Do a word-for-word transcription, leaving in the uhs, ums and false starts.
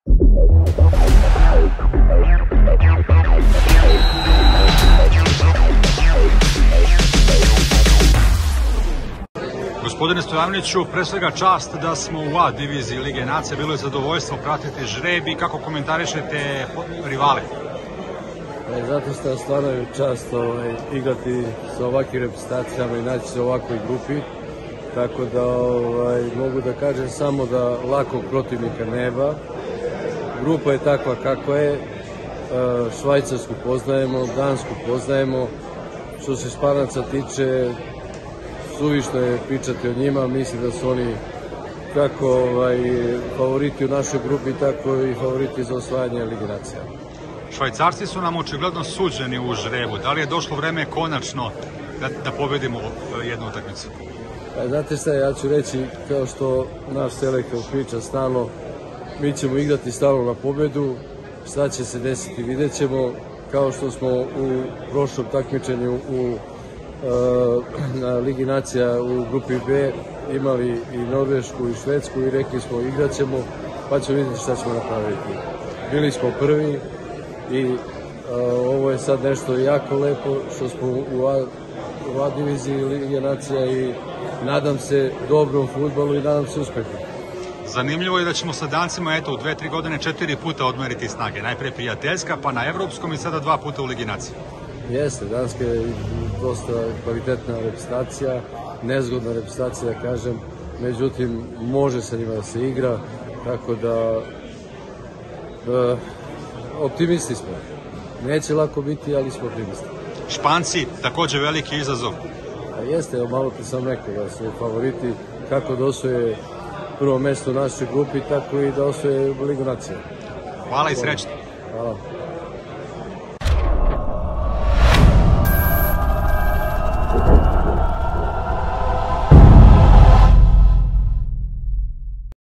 Gospodine Stojanoviću, pre svega čast da smo u A diviziji Lige nacija, bilo je zadovoljstvo pratiti žreb i kako komentarišete rivale? Zato što je stvarno čast ovaj, igrati sa ovakvim reprezentacijama i naći se u ovakvoj grupi, tako da ovaj, mogu da kažem samo da lakog protivnika nema. Grupa je takva kakva je, Švajcarsku poznajemo, Dansku poznajemo, što se Španaca tiče, suvišno je pričati o njima, mislim da su oni kako ovaj, favoriti u našoj grupi, tako i favoriti za osvajanje Lige nacija. Švajcarci su nam očigledno suđeni u žrebu. Da li je došlo vreme konačno da, da pobedimo jednu utakmicu? Pa, znate šta, ja ću reći, kao što naš selektor priča stalno, mi ćemo igrati stalno na pobedu, šta će se desiti vidjet ćemo, kao što smo u prošlom takmičenju u na Ligi nacija u grupi B imali i Norvešku i Švedsku i rekli smo igrat ćemo, pa ćemo vidjeti šta ćemo napraviti. Bili smo prvi i a, ovo je sad nešto jako lepo što smo u A, u A diviziji Lige nacija i nadam se dobrom fudbalu i nadam se uspehu. Zanimljivo je da ćemo sa Dancima eto, u dve, tri godine četiri puta odmeriti snage. Najpre prijateljska, pa na evropskom i sada dva puta u Ligi nacija. Jeste, Danska je dosta kvalitetna reprezentacija, nezgodna reprezentacija, kažem, međutim, može sa njima da se igra, tako da e, optimisti smo. Neće lako biti, ali smo optimisti. Španci, takođe veliki izazov. A jeste, evo malo ti sam rekao da su favoriti kako da osvoje prvo mesto u našoj grupi, tako i da osvoje Ligu nacija. Hvala i srećno. Hvala.